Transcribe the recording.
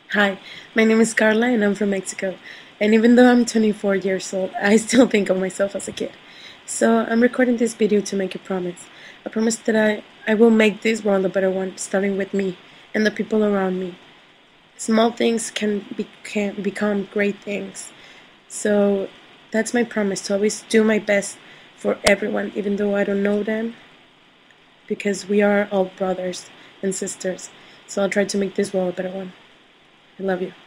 Hi, my name is Carla and I'm from Mexico. And even though I'm 24 years old, I still think of myself as a kid. So I'm recording this video to make a promise. A promise that I will make this world a better one, starting with me and the people around me. Small things can become great things. So that's my promise, to always do my best for everyone, even though I don't know them, because we are all brothers and sisters. So I'll try to make this world a better one. I love you.